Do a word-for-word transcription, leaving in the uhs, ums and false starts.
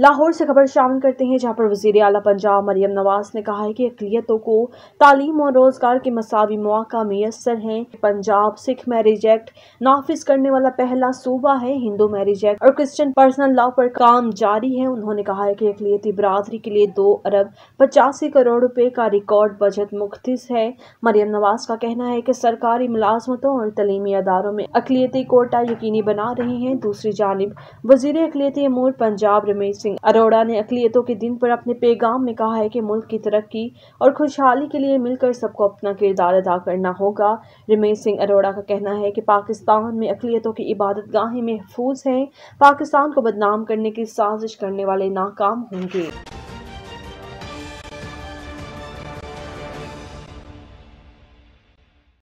लाहौर से खबर शामिल करते हैं, जहां पर वज़ीर आला पंजाब मरियम नवाज ने कहा है कि अक़लियतों को तालीम और रोजगार के मसावी मौका मुयस्सर हैं। पंजाब सिख मैरिज एक्ट नाफिज करने वाला पहला सूबा है। हिंदू मैरिज एक्ट और क्रिश्चियन पर्सनल लॉ पर काम जारी है। उन्होंने कहा है कि अक़लियती बिरादरी के लिए दो अरब पचासी करोड़ रुपए का रिकॉर्ड बजट मुख्तिस है। मरियम नवाज का कहना है कि सरकारी मुलाजमतों और तलीमी अदारों में अक़लियती कोटा यकीनी बना रही हैं। दूसरी जानिब वज़ीर अक़लियती अमूर पंजाब रमेश सिंह अरोड़ा ने अक़लियतों के दिन पर अपने पैगाम में कहा है कि मुल्क की तरक्की और खुशहाली के लिए मिलकर सबको अपना किरदार अदा करना होगा। रमेश सिंह अरोड़ा का कहना है कि पाकिस्तान में अक़लियतों की इबादत गाहें महफूज हैं। पाकिस्तान को बदनाम करने की साजिश करने वाले नाकाम होंगे।